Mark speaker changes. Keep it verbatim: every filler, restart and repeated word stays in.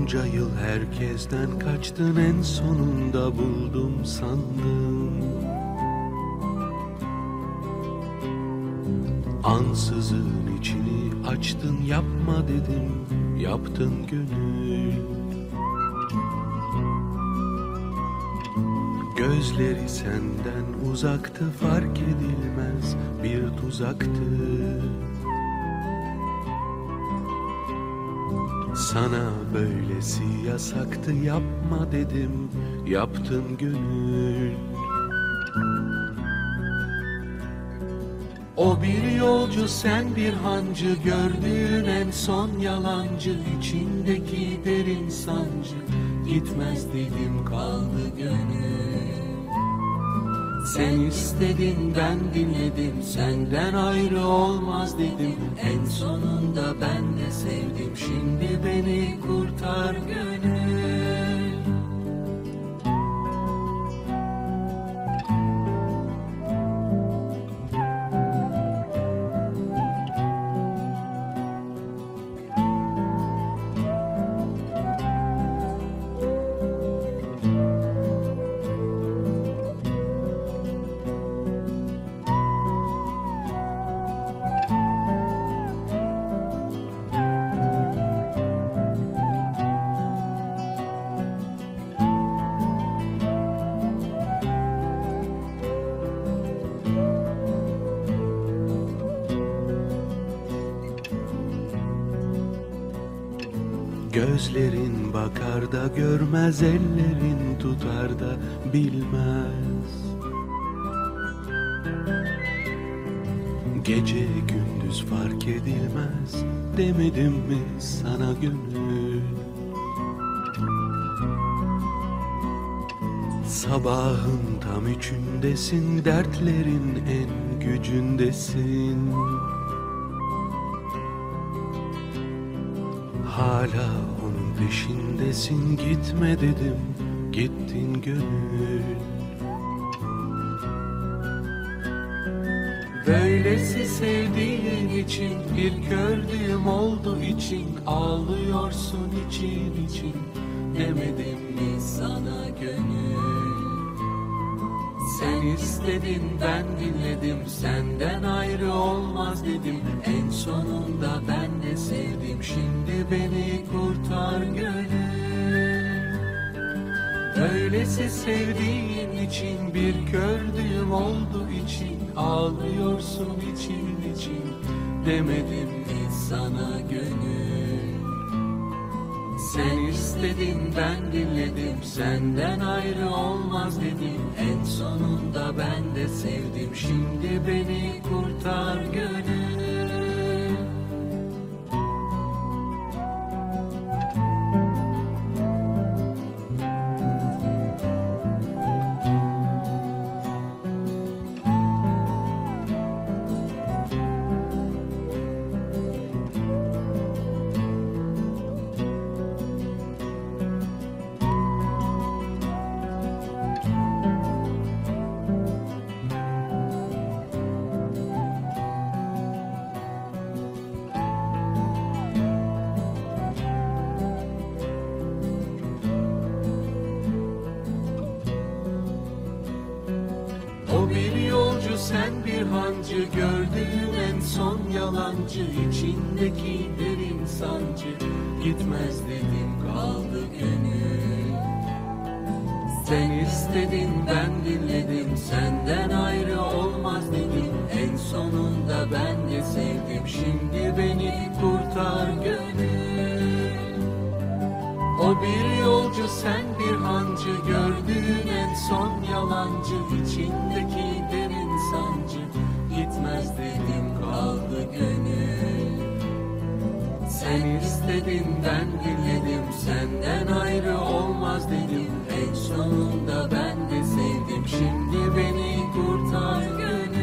Speaker 1: Bunca yıl herkesten kaçtın, en sonunda buldum sandım. Ansızın içini açtın, yapma dedim, yaptın gönül. Gözleri senden uzaktı, fark edilmez bir tuzaktı. Sana böylesi yasaktı, yapma dedim, yaptın gönül. O bir yolcu, sen bir hancı, gördüğün en son yalancı. İçindeki derin sancı, gitmez dedim, kaldı gönül. Sen istedin, ben dinledim, senden ayrı olmaz dedim. En sonunda ben de sevdim, şimdi beni kurtar gönül. Gözlerin bakar da görmez, ellerin tutar da bilmez. Gece gündüz fark edilmez, demedim mi sana gönül? Sabahın tam üçündesin, dertlerin en gücündesin. Hala onun peşindesin, gitme dedim, gittin gönül. Böylesi sevdiğin için bir kördüğüm oldu için, ağlıyorsun için için, demedim mi sana gönül? Sen istedin, ben dinledim, senden ayrı olmaz dedim. En sonunda ben de sevdim, şimdi beni kurtar gönül. Öylesi sevdiğin için, bir kördüğüm oldu için, ağlıyorsun için için, demedim mi sana gönül? Sen istedin, ben dinledim, senden ayrı olmaz dedim. En sonunda ben de sevdim, şimdi beni kurtar gönül. O bir yolcu, sen bir hancı, gördüğüm en son yalancı. İçindeki derin sancı, gitmez dedim, kaldı gönül. Sen istedin, ben dinledim, senden ayrı olmaz dedim. En sonunda ben de sevdim, şimdi beni kurtar gönül. O bir yolcu, sen bir hancı, gördüğün en son yalancı. İçindeki derin sancı, gitmez dedim, kaldı gönül. Sen istedin, ben dinledim, senden ayrı olmaz dedim. En sonunda ben de sevdim, şimdi beni kurtar gönül.